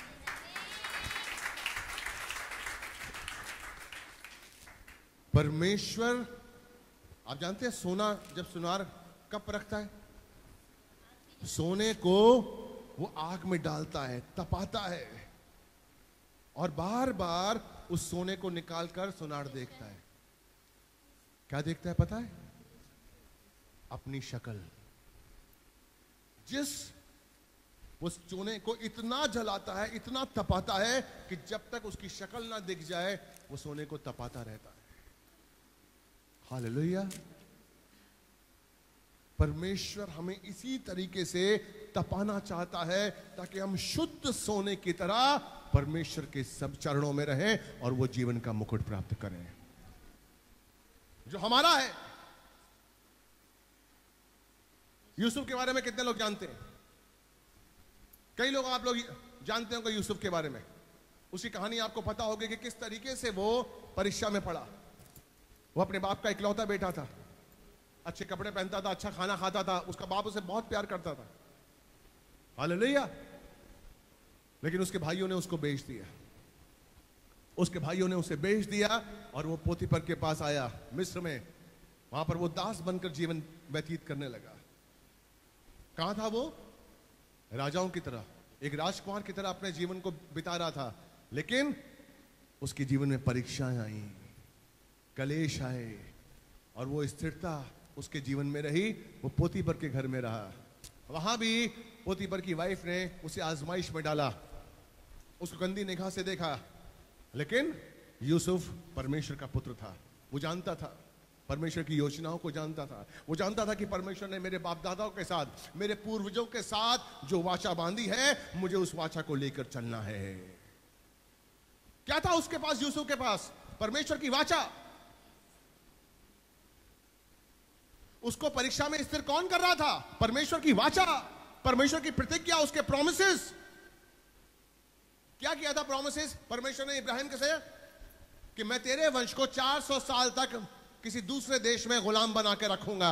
परमेश्वर, आप जानते हैं सोना जब सुनार कब परखता है? सोने को वो आग में डालता है, तपाता है, और बार बार उस सोने को निकालकर सुनार देखता है। क्या देखता है पता है? अपनी शक्ल। जिस वो सोने को इतना जलाता है, इतना तपाता है कि जब तक उसकी शक्ल ना दिख जाए वो सोने को तपाता रहता है। हालेलुया। परमेश्वर हमें इसी तरीके से तपाना चाहता है ताकि हम शुद्ध सोने की तरह परमेश्वर के सब चरणों में रहें और वो जीवन का मुकुट प्राप्त करें जो हमारा है। यूसुफ के बारे में कितने लोग जानते हैं? कई लोग, आप लोग जानते होंगे यूसुफ के बारे में। उसकी कहानी आपको पता होगी कि किस तरीके से वो परीक्षा में पड़ा। वो अपने बाप का इकलौता बेटा था, अच्छे कपड़े पहनता था, अच्छा खाना खाता था, उसका बाप उसे बहुत प्यार करता था। हालेलुया। लेकिन उसके भाइयों ने उसको बेच दिया। उसके भाइयों ने उसे बेच दिया और वो पोतीफर के पास आया मिस्र में। वहां पर वो दास बनकर जीवन व्यतीत करने लगा। कहां था वो? राजाओं की तरह, एक राजकुमार की तरह अपने जीवन को बिता रहा था। लेकिन उसके जीवन में परीक्षाएं आई, कलेश आए, और वो स्थिरता उसके जीवन में रही। वो पोतीफर के घर में रहा। वहां भी पोतीफर की वाइफ ने उसे आजमाइश में डाला, उसको गंदी निगाह से देखा। लेकिन यूसुफ परमेश्वर का पुत्र था। वो जानता था, परमेश्वर की योजनाओं को जानता था। वो जानता था कि परमेश्वर ने मेरे बाप दादाओं के साथ, मेरे पूर्वजों के साथ जो वाचा बांधी है, मुझे उस वाचा को लेकर चलना है। क्या था उसके पास? यूसुफ के पास परमेश्वर की वाचा। उसको परीक्षा में स्थिर कौन कर रहा था? परमेश्वर की वाचा, परमेश्वर की प्रतिज्ञा, उसके प्रोमिसेस। क्या किया था प्रोमिसेस परमेश्वर ने इब्राहिम के से? कि मैं तेरे वंश को 400 साल तक किसी दूसरे देश में गुलाम बना के रखूंगा,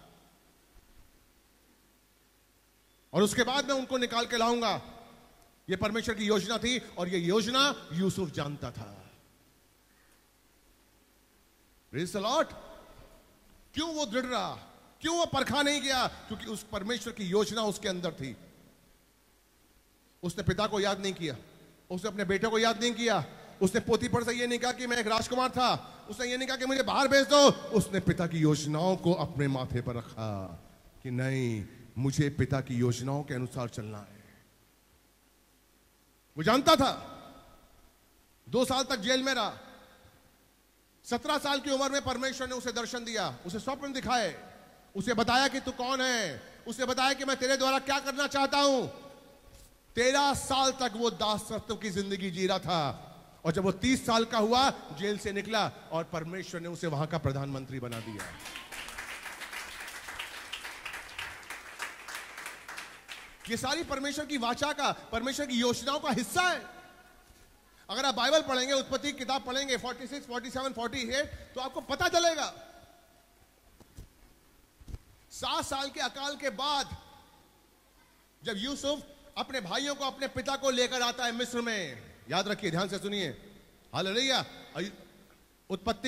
और उसके बाद मैं उनको निकाल के लाऊंगा। यह परमेश्वर की योजना थी, और यह योजना यूसुफ जानता था। Praise the lord. क्यों वो दृढ़ रहा? क्यों वो परखा नहीं गया? क्योंकि उस परमेश्वर की योजना उसके अंदर थी। उसने पिता को याद नहीं किया, उसने अपने बेटे को याद नहीं किया, उसने पोतीफर से ये नहीं कहा कि मैं एक राजकुमार था, उसने ये नहीं कहा कि मुझे बाहर भेज दो। उसने पिता की योजनाओं को अपने माथे पर रखा कि नहीं, मुझे पिता की योजनाओं के अनुसार चलना है। वो जानता था। 2 साल तक जेल में रहा। 17 साल की उम्र में परमेश्वर ने उसे दर्शन दिया, उसे स्वप्न दिखाए, उसे बताया कि तू कौन है, उसे बताया कि मैं तेरे द्वारा क्या करना चाहता हूं। 13 साल तक वो दासत्व की जिंदगी जी रहा था, और जब वो 30 साल का हुआ, जेल से निकला और परमेश्वर ने उसे वहां का प्रधानमंत्री बना दिया। ये सारी परमेश्वर की वाचा का, परमेश्वर की योजनाओं का हिस्सा है। अगर आप बाइबल पढ़ेंगे, उत्पत्ति किताब पढ़ेंगे 46, 47, 48, तो आपको पता चलेगा 7 साल के अकाल के बाद जब यूसुफ अपने भाइयों को, अपने पिता को लेकर आता है मिस्र में। याद रखिए, ध्यान से सुनिए। हालेलुया। उत्पत्ति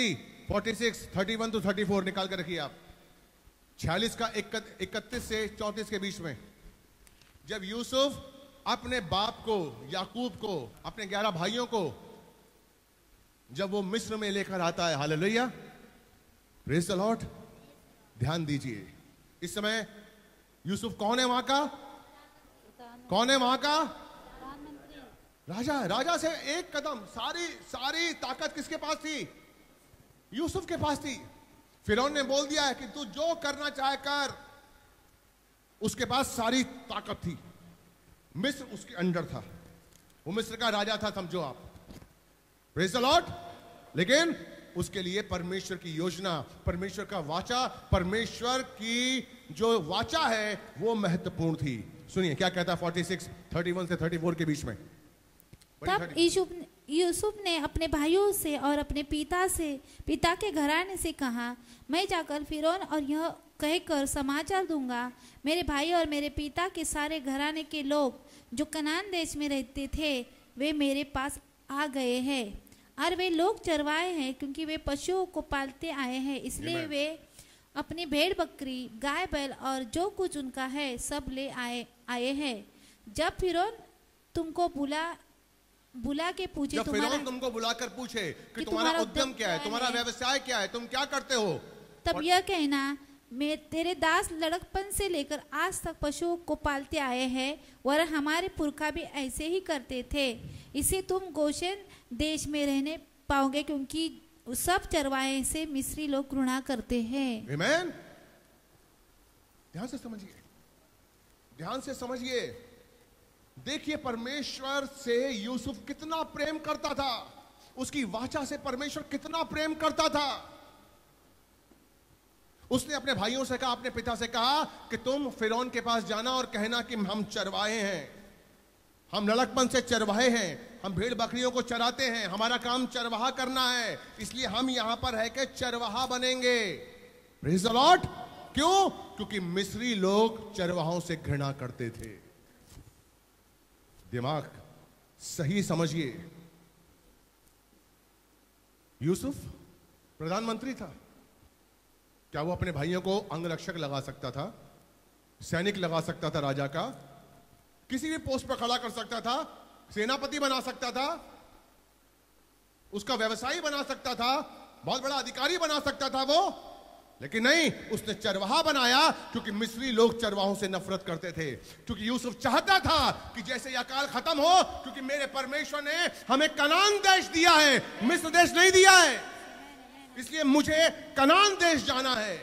46, 31 to 34 निकाल कर रखिए आप। 46 का 31 से 34 के बीच में, जब यूसुफ अपने बाप को, याकूब को, अपने 11 भाइयों को जब वो मिस्र में लेकर आता है, हालेलुया, प्रेज द लॉर्ड। ध्यान दीजिए, इस समय यूसुफ कौन है? वहां का कौन है? वहां का राजा है। राजा से एक कदम, सारी ताकत किसके पास थी? यूसुफ के पास थी। फिरौन ने बोल दिया है कि तू जो करना चाहे कर। उसके पास सारी ताकत थी। मिस्र उसके अंडर था, वो मिस्र का राजा था, समझो आप, प्रेज द लॉर्ड। लेकिन उसके लिए परमेश्वर की योजना, परमेश्वर का वाचा, परमेश्वर की जो वाचा है वो महत्वपूर्ण थी। सुनिए क्या कहता है 46, 31 से 34 के बीच में। तब यूसुफ ने अपने भाइयों से और अपने पिता के घराने से कहा, मैं जाकर फिरौन और यह कहकर समाचार दूंगा, मेरे भाई और मेरे पिता के सारे घराने के लोग जो कनान देश में रहते थे वे मेरे पास आ गए हैं, और वे लोग चरवाए हैं क्योंकि वे पशुओं को पालते आए हैं, इसलिए वे अपनी भेड़ बकरी, गाय बैल और जो कुछ उनका है सब ले आए हैं। जब फिरौन तुमको बुला के पूछे, जब फिरौन तुमको बुलाकर पूछे कि तुम्हारा उद्यम क्या है, तुम्हारा व्यवसाय क्या है, तुम क्या करते हो, तब यह कहना, मैं तेरे दास लड़कपन से लेकर आज तक पशुओं को पालते आए हैं, और हमारे पुरखा भी ऐसे ही करते थे। इसे तुम गोशेन देश में रहने पाओगे क्योंकि सब चरवाहे से मिस्री लोग घृणा करते हैं। आमीन। ध्यान से समझिए, ध्यान से समझिए। देखिए परमेश्वर से यूसुफ कितना प्रेम करता था, उसकी वाचा से परमेश्वर कितना प्रेम करता था। उसने अपने भाइयों से कहा, अपने पिता से कहा कि तुम फिरौन के पास जाना और कहना कि हम चरवाहे हैं, हम लड़कपन से चरवाहे हैं, हम भेड़ बकरियों को चराते हैं, हमारा काम चरवाहा करना है, इसलिए हम यहां पर है कि चरवाहा बनेंगे। Praise the lord. क्यों? क्योंकि मिस्री लोग चरवाहों से घृणा करते थे। दिमाग सही समझिए। यूसुफ प्रधानमंत्री था, क्या वो अपने भाइयों को अंगरक्षक लगा सकता था, सैनिक लगा सकता था, राजा का किसी भी पोस्ट पर खड़ा कर सकता था, सेनापति बना सकता था, उसका व्यवसायी बना सकता था, बहुत बड़ा अधिकारी बना सकता था वो, लेकिन नहीं, उसने चरवाहा बनाया क्योंकि मिस्री लोग चरवाहों से नफरत करते थे। क्योंकि यूसुफ चाहता था कि जैसे यह काल खत्म हो, क्योंकि मेरे परमेश्वर ने हमें कनान देश दिया है, मिस्र देश नहीं दिया है, इसलिए मुझे कनान देश जाना है।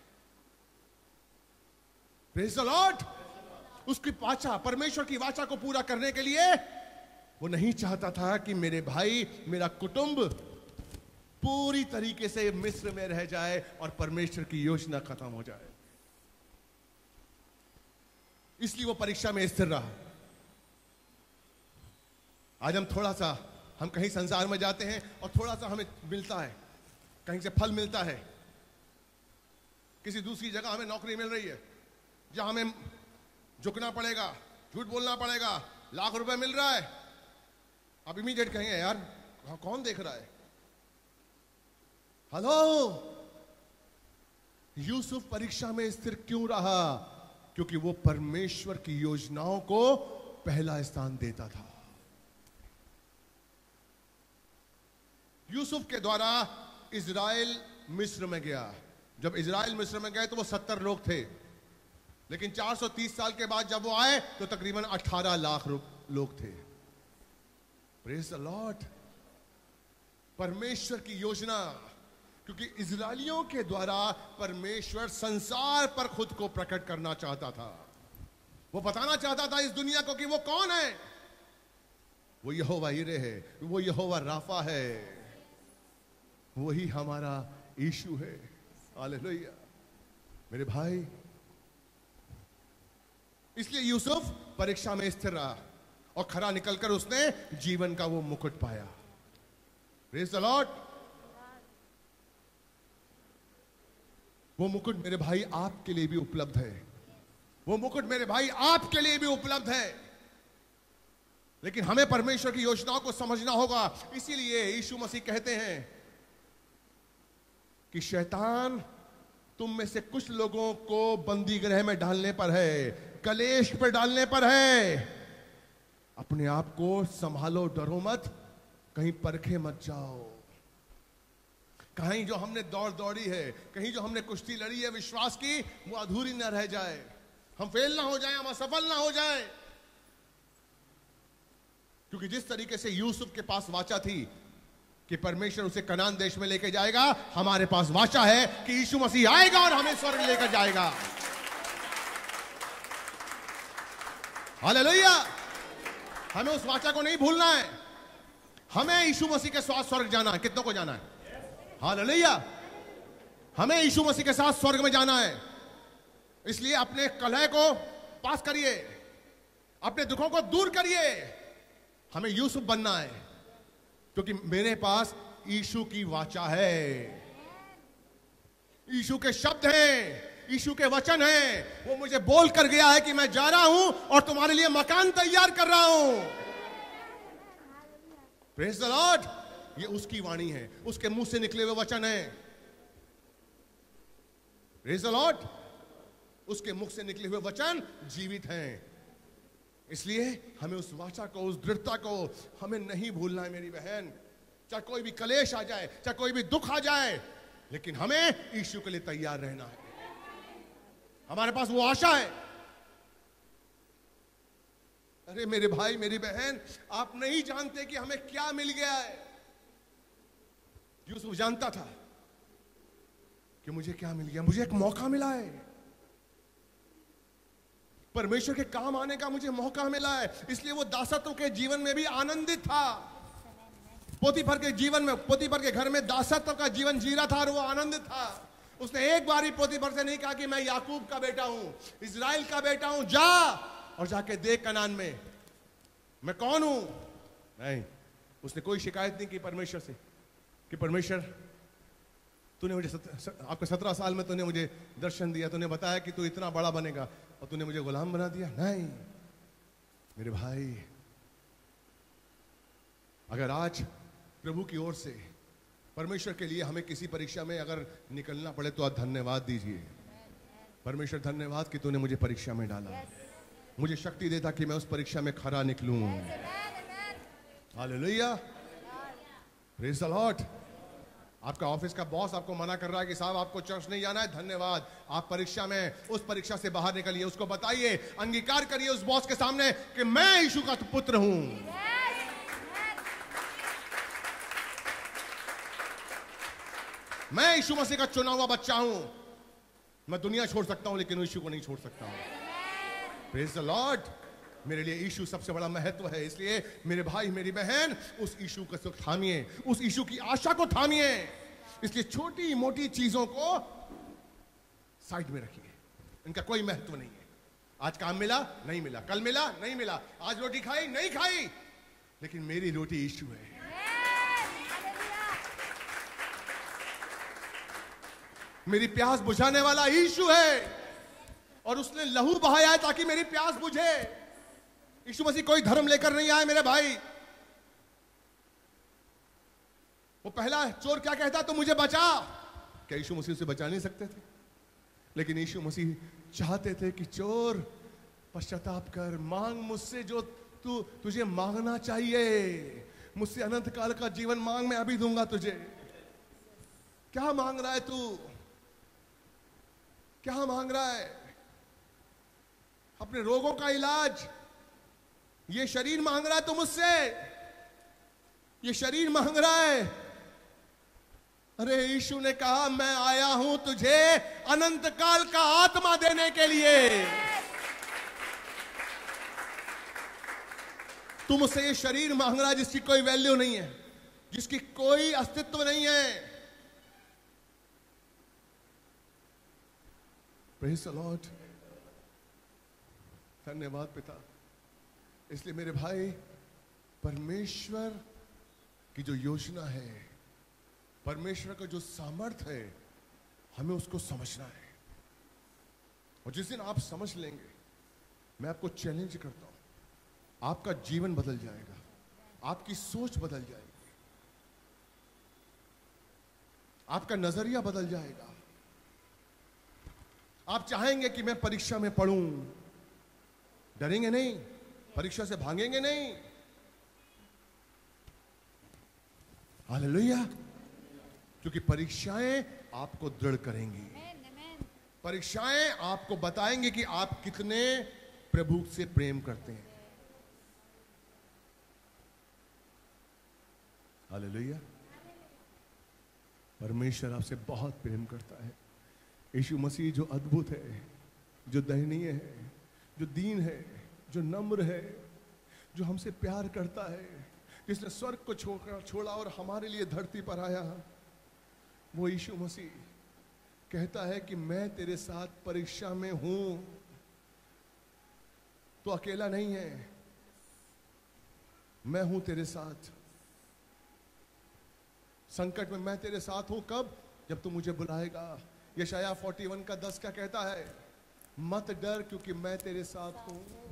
Praise the lord. उसकी वाचा, परमेश्वर की वाचा को पूरा करने के लिए वो नहीं चाहता था कि मेरे भाई, मेरा कुटुंब पूरी तरीके से मिस्र में रह जाए और परमेश्वर की योजना खत्म हो जाए। इसलिए वो परीक्षा में स्थिर रहा। आज हम थोड़ा सा, हम कहीं संसार में जाते हैं और थोड़ा सा हमें मिलता है, कहीं से फल मिलता है, किसी दूसरी जगह हमें नौकरी मिल रही है जहां हमें झुकना पड़ेगा, झूठ बोलना पड़ेगा, लाख रुपए मिल रहा है, अब इमीडिएट कहेंगे यार कौन देख रहा है। हेलो, यूसुफ परीक्षा में स्थिर क्यों रहा? क्योंकि वो परमेश्वर की योजनाओं को पहला स्थान देता था। यूसुफ के द्वारा इजराइल मिस्र में गया। जब इजराइल मिस्र में गए तो वो 70 लोग थे, लेकिन 430 साल के बाद जब वो आए तो तकरीबन 18 लाख लोग थे। Praise the lord. परमेश्वर की योजना, क्योंकि इजराइलियों के द्वारा परमेश्वर संसार पर खुद को प्रकट करना चाहता था। वो बताना चाहता था इस दुनिया को कि वो कौन है। वो यहोवा यिरे है, वो यहोवा राफा है, वही हमारा यीशु है। हालेलुया मेरे भाई। इसलिए यूसुफ परीक्षा में स्थिर रहा और खरा निकलकर उसने जीवन का वो मुकुट पाया। Praise the lord. वो मुकुट मेरे भाई आपके लिए भी उपलब्ध है, वो मुकुट मेरे भाई आपके लिए भी उपलब्ध है, लेकिन हमें परमेश्वर की योजनाओं को समझना होगा। इसीलिए यीशु मसीह कहते हैं कि शैतान तुम में से कुछ लोगों को बंदी गृह में डालने पर है, कलेश पर डालने पर है। अपने आप को संभालो, डरो मत, कहीं परखे मत जाओ। कहीं जो हमने दौड़ दौड़ी है, कहीं जो हमने कुश्ती लड़ी है विश्वास की, वो अधूरी ना रह जाए, हम फेल ना हो जाए, हम असफल ना हो जाए। क्योंकि जिस तरीके से यूसुफ के पास वाचा थी कि परमेश्वर उसे कनान देश में लेकर जाएगा, हमारे पास वाचा है कि यीशु मसीह आएगा और हमें स्वर्ग लेकर जाएगा। हालेलुया। हमें उस वाचा को नहीं भूलना है। हमें यीशु मसीह के साथ स्वर्ग जाना है। कितनों को जाना है? हालेलुया। हमें यीशु मसीह के साथ स्वर्ग में जाना है। इसलिए अपने कलह को पास करिए, अपने दुखों को दूर करिए। हमें यूसुफ बनना है, क्योंकि मेरे पास यीशु की वाचा है, यीशु के शब्द हैं, यीशु के वचन हैं। वो मुझे बोल कर गया है कि मैं जा रहा हूं और तुम्हारे लिए मकान तैयार कर रहा हूं। Praise the lord. ये उसकी वाणी है, उसके मुंह से निकले हुए वचन हैं। Praise the lord. उसके मुख से निकले हुए वचन जीवित हैं। इसलिए हमें उस वाचा को, उस दृढ़ता को हमें नहीं भूलना है मेरी बहन। चाहे कोई भी कलेश आ जाए, चाहे कोई भी दुख आ जाए, लेकिन हमें यीशु के लिए तैयार रहना है। हमारे पास वो आशा है। अरे मेरे भाई, मेरी बहन, आप नहीं जानते कि हमें क्या मिल गया है। यूसुफ जानता था कि मुझे क्या मिल गया। मुझे एक मौका मिला है, परमेश्वर के काम आने का मुझे मौका मिला है। इसलिए वो दासत्व के जीवन में भी आनंदित था। पोतीफर के जीवन में, पोतीफर के घर में दासत्व का जीवन जी रहा था और वो आनंदित था। उसने एक बार ही पोतीफर से नहीं कहा कि मैं याकूब का बेटा हूं, इजराइल का बेटा हूं, जा और जाके देख कनान में मैं कौन हूं। नहीं, उसने कोई शिकायत नहीं की परमेश्वर से कि परमेश्वर तूने मुझे आपके 17 साल में तूने मुझे दर्शन दिया, तूने बताया कि तू इतना बड़ा बनेगा और तूने मुझे गुलाम बना दिया। नहीं मेरे भाई, अगर आज प्रभु की ओर से परमेश्वर के लिए हमें किसी परीक्षा में अगर निकलना पड़े तो आप धन्यवाद दीजिए। परमेश्वर धन्यवाद कि तूने मुझे परीक्षा में डाला, मुझे शक्ति देता कि मैं उस परीक्षा में खरा निकलूं। हालेलुया। Praise the lord. आपका ऑफिस का बॉस आपको मना कर रहा है कि साहब आपको चर्च नहीं जाना है, धन्यवाद, आप परीक्षा में, उस परीक्षा से बाहर निकलिए। उसको बताइए, अंगीकार करिए उस बॉस के सामने कि मैं यीशु का पुत्र हूं। मैं यीशु मसीह का चुना हुआ बच्चा हूं। मैं दुनिया छोड़ सकता हूं लेकिन यीशु को नहीं छोड़ सकता हूं। Praise the lord. मेरे लिए यीशु सबसे बड़ा महत्व है। इसलिए मेरे भाई, मेरी बहन, उस यीशु को थामिए, उस यीशु की आशा को थामिए। इसलिए छोटी मोटी चीजों को साइड में रखिए, इनका कोई महत्व नहीं है। आज काम मिला, नहीं मिला, कल मिला, नहीं मिला, आज रोटी खाई, नहीं खाई, लेकिन मेरी रोटी यीशु है। मेरी प्यास बुझाने वाला यीशु है और उसने लहू बहाया है ताकि मेरी प्यास बुझे। यीशु मसीह कोई धर्म लेकर नहीं आए मेरे भाई। वो पहला चोर क्या कहता, तो मुझे बचा। क्या यीशु मसीह उसे बचा नहीं सकते थे? लेकिन यीशु मसीह चाहते थे कि चोर पश्चाताप कर, मांग मुझसे जो तुझे मांगना चाहिए। मुझसे अनंत काल का जीवन मांग, मैं अभी दूंगा तुझे। क्या मांग रहा है तू? क्या मांग रहा है? अपने रोगों का इलाज ये शरीर मांग रहा है तो मुझसे, ये शरीर मांग रहा है। अरे यीशु ने कहा, मैं आया हूं तुझे अनंत काल का आत्मा देने के लिए। तू मुझसे ये शरीर मांग रहा है जिसकी कोई वैल्यू नहीं है, जिसकी कोई अस्तित्व नहीं है। Praise the lord. धन्यवाद पिता। इसलिए मेरे भाई, परमेश्वर की जो योजना है, परमेश्वर का जो सामर्थ है, हमें उसको समझना है। और जिस दिन आप समझ लेंगे, मैं आपको चैलेंज करता हूं, आपका जीवन बदल जाएगा, आपकी सोच बदल जाएगी। आपका नजरिया बदल जाएगा। आप चाहेंगे कि मैं परीक्षा में पढ़ूं, डरेंगे नहीं, परीक्षा से भागेंगे नहीं। हालेलुया। क्योंकि परीक्षाएं आपको दृढ़ करेंगी, परीक्षाएं आपको बताएंगे कि आप कितने प्रभु से प्रेम करते हैं। हालेलुया। परमेश्वर आपसे बहुत प्रेम करता है। यीशु मसीह जो अद्भुत है, जो दयनीय है, जो दीन है, जो नम्र है, जो हमसे प्यार करता है, जिसने स्वर्ग को छोड़ा और हमारे लिए धरती पर आया, वो यीशु मसीह कहता है कि मैं तेरे साथ परीक्षा में हूं। तो अकेला नहीं है, मैं हूं तेरे साथ। संकट में मैं तेरे साथ हूं। कब? जब तू मुझे बुलाएगा। यशायाह 41 का 10 का कहता है, मत डर क्योंकि मैं तेरे साथ हूं।